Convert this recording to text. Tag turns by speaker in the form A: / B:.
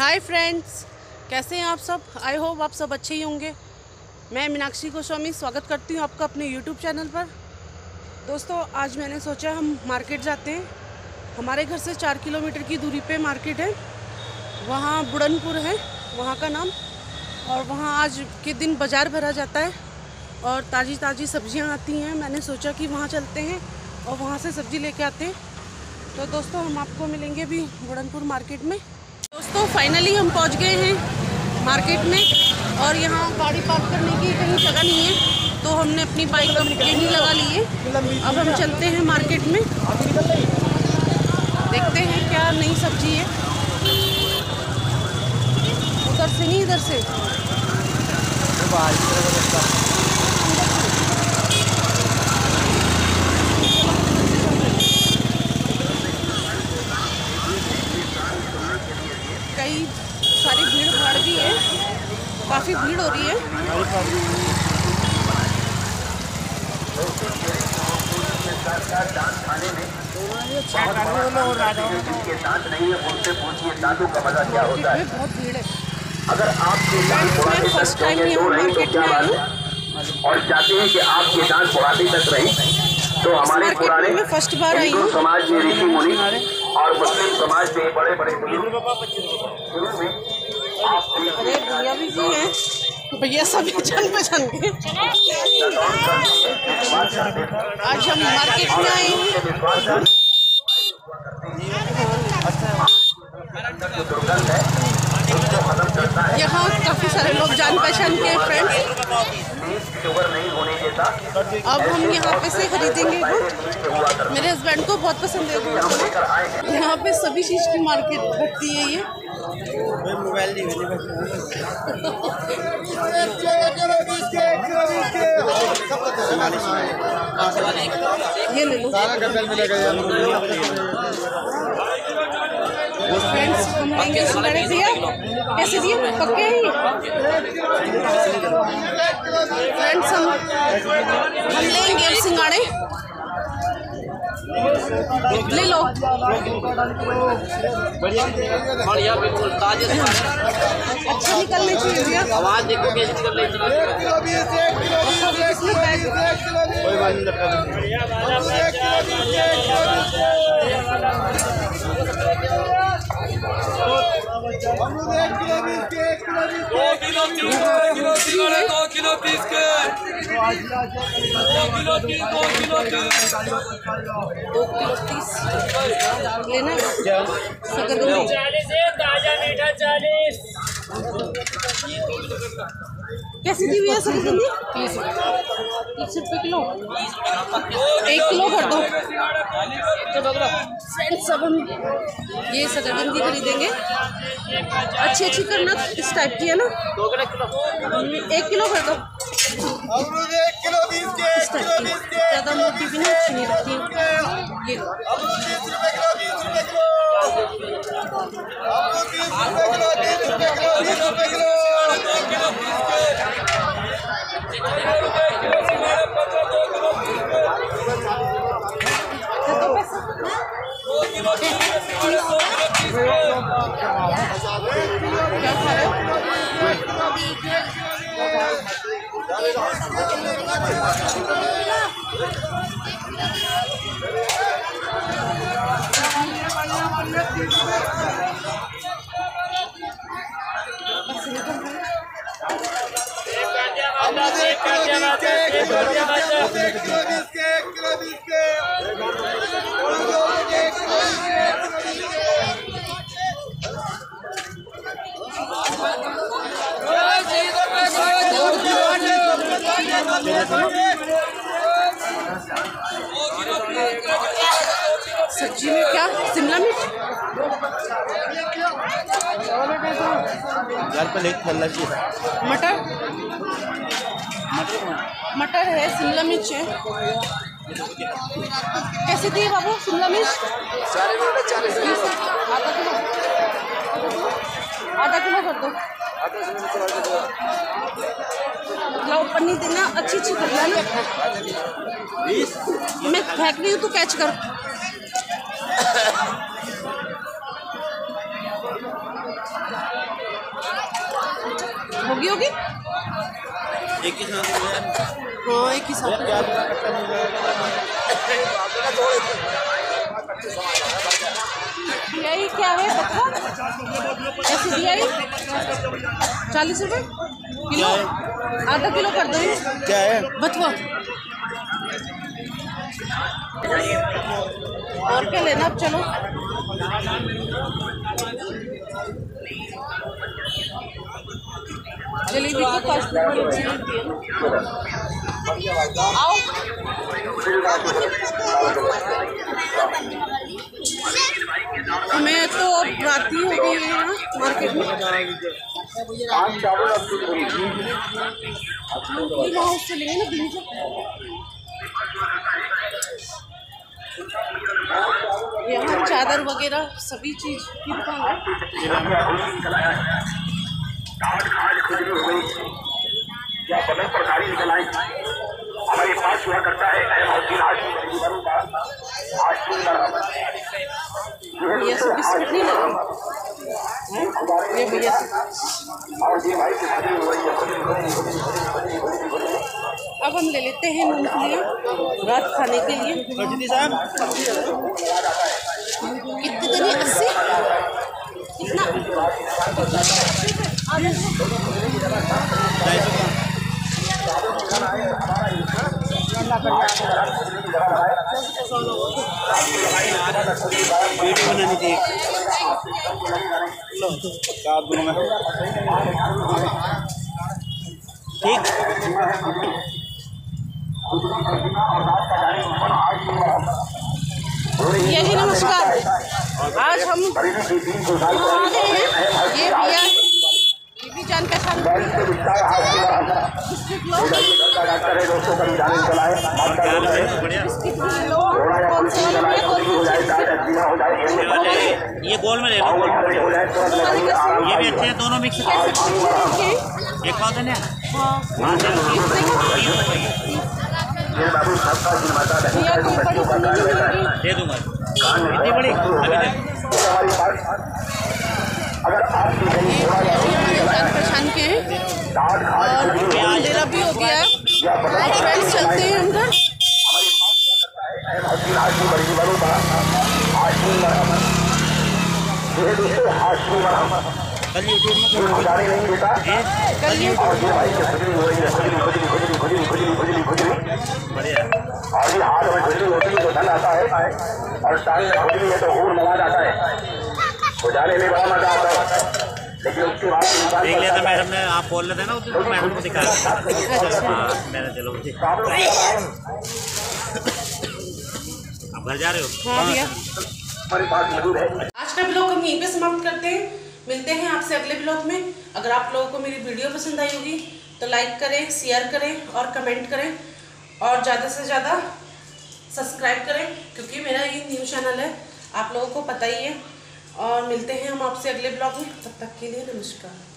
A: Hi friends, कैसे हैं आप सब। आई होप आप सब अच्छे ही होंगे। मैं मीनाक्षी गोस्वामी स्वागत करती हूँ आपका अपने यूट्यूब चैनल पर। दोस्तों, आज मैंने सोचा हम मार्केट जाते हैं। हमारे घर से 4 किलोमीटर की दूरी पे मार्केट है। वहाँ बुढ़नपुर है वहाँ का नाम। और वहाँ आज के दिन बाज़ार भरा जाता है और ताज़ी ताज़ी सब्जियाँ आती हैं। मैंने सोचा कि वहाँ चलते हैं और वहाँ से सब्ज़ी लेके आते हैं। तो दोस्तों, हम आपको मिलेंगे भी बुढ़नपुर मार्केट में। दोस्तों, फाइनली हम पहुंच गए हैं मार्केट में और यहाँ गाड़ी पार्क करने की कहीं जगह नहीं है, तो हमने अपनी बाइक यहीं लगा ली है। अब हम चलते हैं मार्केट में, देखते हैं क्या नई सब्जी है। उधर से नहीं, इधर से। कई सारी भीड़ भाड़ भी है, काफ़ी भीड़ हो रही है। बहुत भीड़ है।
B: अगर आपके दांत
A: फर्स्ट टाइम यहाँ मार्केट में आई हूँ
B: और चाहते हैं कि आपके दांत बुढ़ापे तक रहे, तो हमारे पुराने
A: में फर्स्ट बार आई हूँ।
B: समाज में ऋषि मुनि और मुस्लिम समाज में बड़े बड़े बुजुर्ग
A: अरे भैया भी जी हैं, भैया सभी जान पहचान के। आज हम मार्केट में आए हैं। यहाँ काफ़ी सारे लोग जान पहचान के फ्रेंड्स। अब हम यहाँ पे से खरीदेंगे गुड़। मेरे हस्बैंड को बहुत पसंद है गुड़। यहाँ पे सभी चीज़ की मार्केट लगती है। ये ले लो फ्रेंड्स। हम लेंगे सिंघाड़े। भैया कैसे दिए? पक्के ही फ्रेंड्स। हम लेंगे अब सिंघाड़े। ले लो।
C: बढ़िया, बिल्कुल ताजे
A: अच्छा निकलने चाहिए भैया।
C: आवाज देखो कैसी निकल रही
A: लेना
C: ताजा मीठा 40।
A: कैसी दी भैया सकरकंदी? 30 रुपये किलो। 1 किलो कर दो फ्रेंड्स। अब हम ये सकरकंदी खरीदेंगे। अच्छी अच्छी करना, इस टाइप की है ना। 1 किलो कर दो। इस टाइप की, ज़्यादा मोटी भी नहीं, अच्छी नहीं लगती। ये क्या खा रहे हो? सब्जी में क्या? शिमला मिर्च मटर मटर है, शिमला मिर्च है। कैसे दिए बाबू शिमला मिर्च? आधा किलो कर दो। लाओ पन्नी देना, अच्छी अच्छी कर लेना। मैं फेंक रही हूँ, तू कैच कर। होगी होगी
D: एक ही साथ
A: हाँ एक ही साथ बियाई क्या है बता ऐसी बियाई 40 रुपये किलो आधा किलो कर दो
D: क्या है
A: बथुआ और क्या लेना अब चलो जलेबी की कॉस्ट बड़ी अच्छी लगती है आओ हमें तो अब रात ही हो गई है यहाँ मार्केट में वहाँ उससे लेंगे ना दिन से यहाँ चादर वगैरह सभी चीज की दुकान है
B: हमारे पास हुआ करता है
A: भैया से बिस्कुट नहीं लगे ये भैया से अब हम ले लेते हैं मूंगफलियाँ रात खाने के लिए कितनी देनी 80 कितना
D: वीडियो बनानी चाहिए ठीक
A: यही नमस्कार आज हम ये भैया ये भी जान पहचान
D: ये गोल में ले लो ये भी अच्छे हैं दोनों मिक्स एक पाव देने दे दूंगा इतनी बड़ी अभी दे
A: जान पहचान के हैं और अंधेरा भी हो गया है फ्रेंड्स चलते हैं हम घर
D: कल यूट्यूब में
A: कल
D: बढ़िया
B: हाथ में खुजली होती है तो धन आता है और टांग में खुजली है तो हूर मजा जाता है जाने में बड़ा मजा आता है लेकिन उसके बाद
D: देख लिया था मैडम ने आप बोल रहे थे ना उस दिन मैडम को दिखाया मैंने चलो आप घर जा रहे हो
A: हाँ भैया
B: हमारे पास मौजूद है।
A: आज का ब्लॉग हम यहीं पे समाप्त करते हैं मिलते हैं आपसे अगले ब्लॉग में अगर आप लोगों को मेरी वीडियो पसंद आई होगी तो लाइक करें शेयर करें और कमेंट करें और ज़्यादा से ज़्यादा सब्सक्राइब करें क्योंकि मेरा ये न्यू चैनल है आप लोगों को पता ही है और मिलते हैं हम आपसे अगले ब्लॉग में तब तक के लिए नमस्कार।